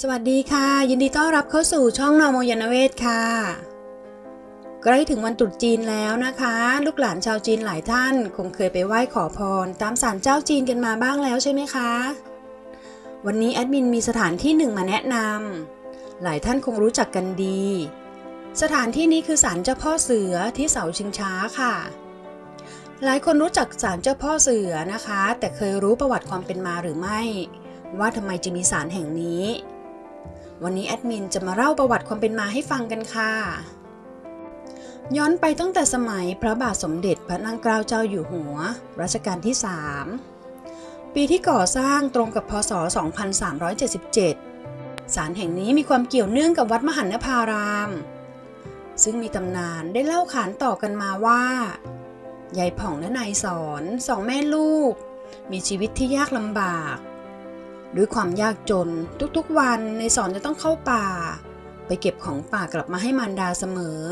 สวัสดีค่ะยินดีต้อนรับเข้าสู่ช่องนอโมยานเวศค่ะใกล้ถึงวันตรุษจีนแล้วนะคะลูกหลานชาวจีนหลายท่านคงเคยไปไหว้ขอพรตามศาลเจ้าจีนกันมาบ้างแล้วใช่ไหมคะวันนี้แอดมินมีสถานที่หนึ่งมาแนะนำหลายท่านคงรู้จักกันดีสถานที่นี้คือศาลเจ้าพ่อเสือที่เสาชิงช้าค่ะหลายคนรู้จักศาลเจ้าพ่อเสือนะคะแต่เคยรู้ประวัติความเป็นมาหรือไม่ว่าทำไมจึงมีศาลแห่งนี้วันนี้แอดมินจะมาเล่าประวัติความเป็นมาให้ฟังกันค่ะย้อนไปตั้งแต่สมัยพระบาทสมเด็จพระนางเกล้าเจ้าอยู่หัวรัชกาลที่3ปีที่ก่อสร้างตรงกับพ.ศ. 2377ศาลแห่งนี้มีความเกี่ยวเนื่องกับวัดมหันนภารามซึ่งมีตำนานได้เล่าขานต่อกันมาว่ายายผ่องและนายสอนสองแม่ลูกมีชีวิตที่ยากลำบากด้วยความยากจนทุกๆวันนายสอนจะต้องเข้าป่าไปเก็บของป่ากลับมาให้มารดาเสมอ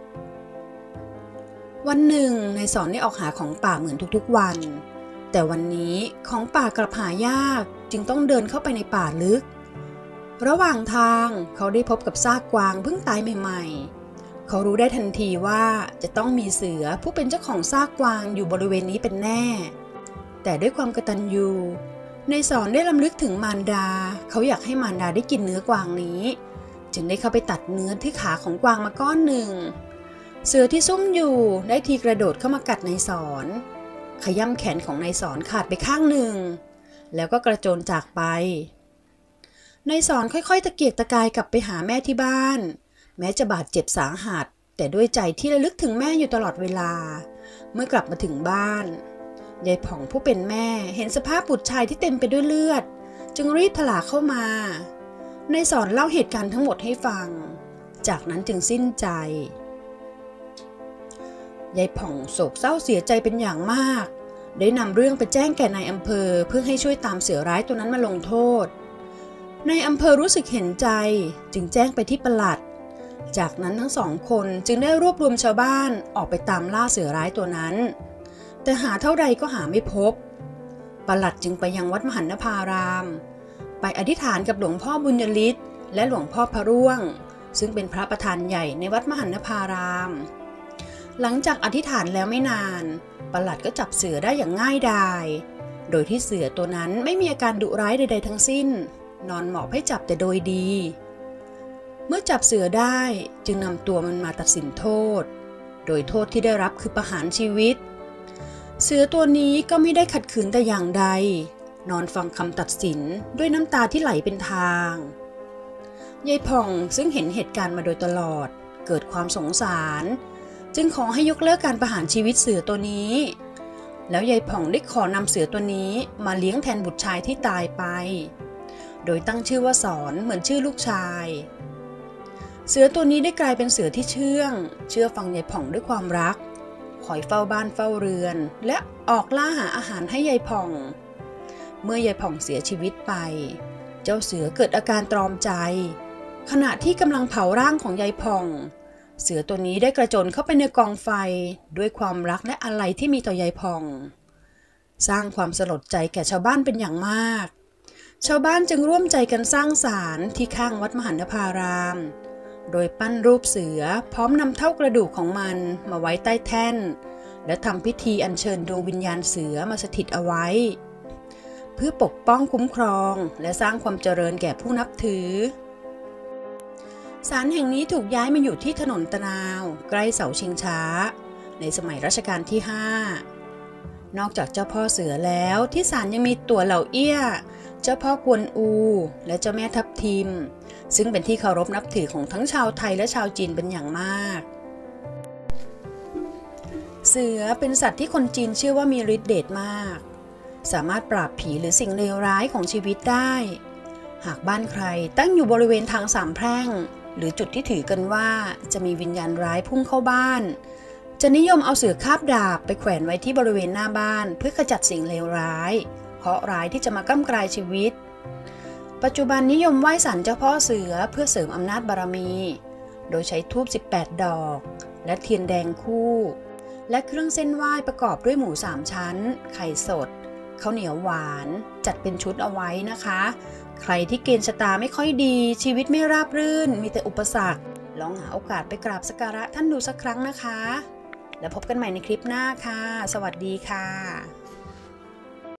วันหนึ่งนายสอนได้ออกหาของป่าเหมือนทุกๆวันแต่วันนี้ของป่ากลับหายากจึงต้องเดินเข้าไปในป่าลึกระหว่างทางเขาได้พบกับซากกวางเพิ่งตายใหม่ๆเขารู้ได้ทันทีว่าจะต้องมีเสือผู้เป็นเจ้าของซากกวางอยู่บริเวณนี้เป็นแน่แต่ด้วยความกตัญญูนายสอนได้รำลึกถึงมารดาเขาอยากให้มารดาได้กินเนื้อกวางนี้จึงได้เข้าไปตัดเนื้อที่ขาของกวางมาก้อนหนึ่งเสือที่ซุ่มอยู่ได้ทีกระโดดเข้ามากัดนายสอนขย้ำแขนของนายสอนขาดไปข้างหนึ่งแล้วก็กระโจนจากไปนายสอนค่อยๆตะเกียกตะกายกลับไปหาแม่ที่บ้านแม้จะบาดเจ็บสาหัสแต่ด้วยใจที่ระลึกถึงแม่อยู่ตลอดเวลาเมื่อกลับมาถึงบ้านยายผ่องผู้เป็นแม่เห็นสภาพบุตรชายที่เต็มไปด้วยเลือดจึงรีบถลาเข้ามานายสอนเล่าเหตุการณ์ทั้งหมดให้ฟังจากนั้นจึงสิ้นใจยายผ่องโศกเศร้าเสียใจเป็นอย่างมากได้นำเรื่องไปแจ้งแก่นายอำเภอเพื่อให้ช่วยตามเสือร้ายตัวนั้นมาลงโทษนายอำเภอรู้สึกเห็นใจจึงแจ้งไปที่ปลัดจากนั้นทั้งสองคนจึงได้รวบรวมชาวบ้านออกไปตามล่าเสือร้ายตัวนั้นแต่หาเท่าใดก็หาไม่พบปลัดจึงไปยังวัดมหันนภารามไปอธิษฐานกับหลวงพ่อบุญยฤทธิ์และหลวงพ่อพระร่วงซึ่งเป็นพระประธานใหญ่ในวัดมหันนภารามหลังจากอธิษฐานแล้วไม่นานปลัดก็จับเสือได้อย่างง่ายดายโดยที่เสือตัวนั้นไม่มีอาการดุร้ายใดๆทั้งสิ้นนอนหมอบให้จับแต่โดยดีเมื่อจับเสือได้จึงนำตัวมันมาตัดสินโทษโดยโทษที่ได้รับคือประหารชีวิตเสือตัวนี้ก็ไม่ได้ขัดขืนแต่อย่างใดนอนฟังคำตัดสินด้วยน้ำตาที่ไหลเป็นทางยายผ่องซึ่งเห็นเหตุการณ์มาโดยตลอดเกิดความสงสารจึงขอให้ยกเลิกการประหารชีวิตเสือตัวนี้แล้วยายผ่องได้ขอนำเสือตัวนี้มาเลี้ยงแทนบุตรชายที่ตายไปโดยตั้งชื่อว่าสอนเหมือนชื่อลูกชายเสือตัวนี้ได้กลายเป็นเสือที่เชื่อฟังยายผ่องด้วยความรักคอยเฝ้าบ้านเฝ้าเรือนและออกล่าหาอาหารให้ยายผ่องเมื่อยายผ่องเสียชีวิตไปเจ้าเสือเกิดอาการตรอมใจขณะที่กำลังเผาร่างของยายผ่องเสือตัวนี้ได้กระโจนเข้าไปในกองไฟด้วยความรักและอาลัยที่มีต่อยายผ่องสร้างความสลดใจแก่ชาวบ้านเป็นอย่างมากชาวบ้านจึงร่วมใจกันสร้างศาลที่ข้างวัดมหันนภารามโดยปั้นรูปเสือพร้อมนำเท่ากระดูกของมันมาไว้ใต้แท่นและทำพิธีอัญเชิญดวงวิญญาณเสือมาสถิตเอาไว้เพื่อปกป้องคุ้มครองและสร้างความเจริญแก่ผู้นับถือศาลแห่งนี้ถูกย้ายมาอยู่ที่ถนนตะนาวใกล้เสาชิงช้าในสมัยรัชกาลที่5นอกจากเจ้าพ่อเสือแล้วที่ศาลยังมีตั๋วเหล่าเอี้ยเจ้าพ่อกวนอูและเจ้าแม่ทับทิมซึ่งเป็นที่เคารพนับถือของทั้งชาวไทยและชาวจีนเป็นอย่างมากเสือเป็นสัตว์ที่คนจีนเชื่อว่ามีฤทธิ์เดชมากสามารถปราบผีหรือสิ่งเลวร้ายของชีวิตได้หากบ้านใครตั้งอยู่บริเวณทางสามแพร่งหรือจุดที่ถือกันว่าจะมีวิญญาณร้ายพุ่งเข้าบ้านจะนิยมเอาเสือคาบดาบไปแขวนไว้ที่บริเวณหน้าบ้านเพื่อขจัดสิ่งเลวร้ายเคราะห์ร้ายที่จะมาก้ำกลายชีวิตปัจจุบันนิยมไหว้ศาลเจ้าพ่อเสือเพื่อเสริมอำนาจบารมีโดยใช้ธูป18 ดอกและเทียนแดงคู่และเครื่องเส้นไหว้ประกอบด้วยหมู3 ชั้นไข่สดข้าวเหนียวหวานจัดเป็นชุดเอาไว้นะคะใครที่เกณฑ์ชะตาไม่ค่อยดีชีวิตไม่ราบรื่นมีแต่อุปสรรคลองหาโอกาสไปกราบสักการะท่านดูสักครั้งนะคะแล้วพบกันใหม่ในคลิปหน้าค่ะสวัสดีค่ะ